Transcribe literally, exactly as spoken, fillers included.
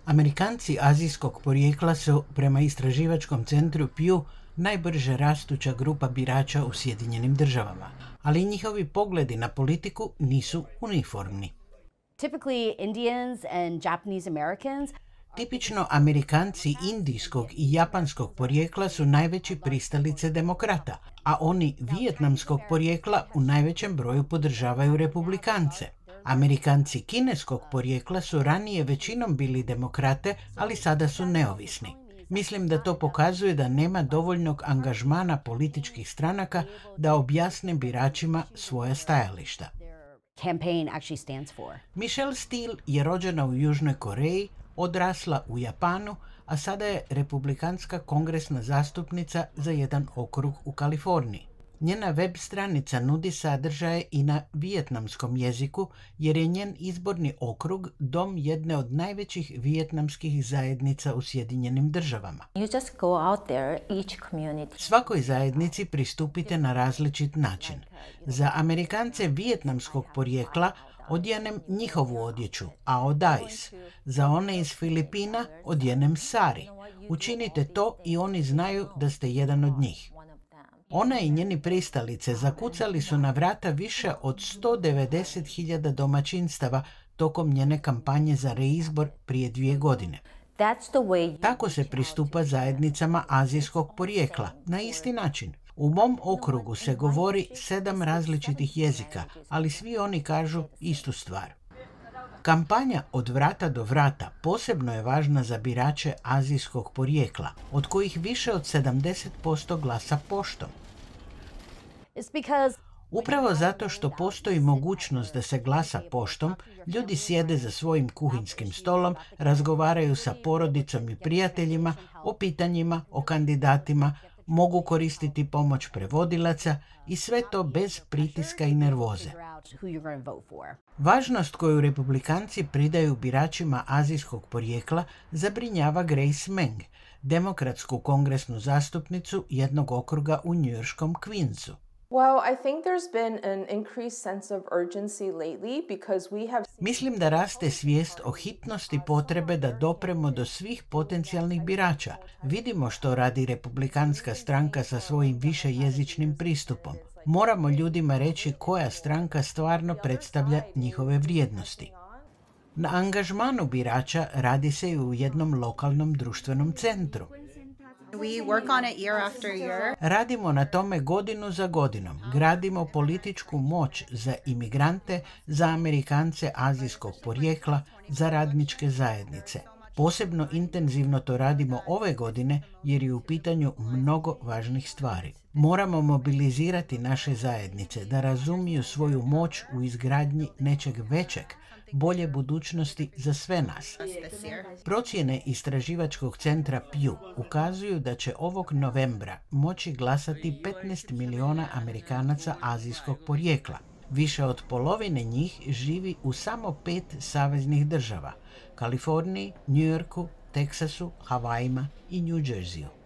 Amerikanci azijskog porijekla su, prema istraživačkom centru Pew, najbrže rastuća grupa birača u Sjedinjenim državama, ali njihovi pogledi na politiku nisu uniformni. Typically, Indians and Japanese Americans Tipično Amerikanci indijskog i japanskog porijekla su najveći pristalice demokrata, a oni vijetnamskog porijekla u najvećem broju podržavaju republikance. Amerikanci kineskog porijekla su ranije većinom bili demokrate, ali sada su neovisni. Mislim da to pokazuje da nema dovoljnog angažmana političkih stranaka da objasne biračima svoja stajališta. campaign actually stands for. Michelle Steele je rođena u Južnoj Koreji, odrasla u Japanu, a sada je republikanska kongresna zastupnica za jedan okrug u Kaliforniji. Njena web stranica nudi sadržaje i na vijetnamskom jeziku, jer je njen izborni okrug dom jedne od najvećih vijetnamskih zajednica u Sjedinjenim državama. You just go out there, each community. Svakoj zajednici pristupite na različit način. Za Amerikance vijetnamskog porijekla odjenem njihovu odjeću, a odais. Za one iz Filipina odjenem sari. Učinite to i oni znaju da ste jedan od njih. Ona i njeni pristalice zakucali su na vrata više od sto devedeset hiljada domaćinstava tokom njene kampanje za reizbor prije dvije godine. That's the way. Tako se pristupa zajednicama azijskog porijekla, na isti način. U mom okrugu se govori sedam različitih jezika, ali svi oni kažu istu stvar. Kampanja od vrata do vrata posebno je važna za birače azijskog porijekla, od kojih više od sedamdeset posto glasa poštom. It's because Upravo zato što postoji mogućnost da se glasa poštom, ljudi sjede za svojim kuhinskim stolom, razgovaraju sa porodicom i prijateljima o pitanjima, o kandidatima, mogu koristiti pomoć prevodilaca i sve to bez pritiska i nervoze. who you're going to vote for. Važnost koju republikanci pridaju biračima azijskog porijekla zabrinjava Grace Meng, demokratsku kongresnu zastupnicu jednog okruga u njujorškom Queensu. Well, I think there's been an increased sense of urgency lately because we have Mislim da raste svijest o hitnosti potrebe da dopremo do svih potencijalnih birača. Vidimo što radi republikanska stranka sa svojim višejezičnim pristupom. Moramo ljudima reći koja stranka stvarno predstavlja njihove vrijednosti. Na angažmanu birača radi se i u jednom lokalnom društvenom centru. We work on it year after year. Radimo na tome godinu za godinom. Gradimo političku moć za imigrante, za Amerikance azijskog porijekla, za radničke zajednice. Posebno intenzivno to radimo ove godine jer je u pitanju mnogo važnih stvari. Moramo mobilizirati naše zajednice da razumiju svoju moć u izgradnji nečeg većeg, bolje budućnosti za sve nas. Procjene istraživačkog centra Pew ukazuju da će ovog novembra moći glasati petnaest miliona Amerikanaca azijskog porijekla. Više od polovine njih živi u samo pet saveznih država: Kaliforniji, New Yorku, Teksasu, Havajima i New Jerseyu.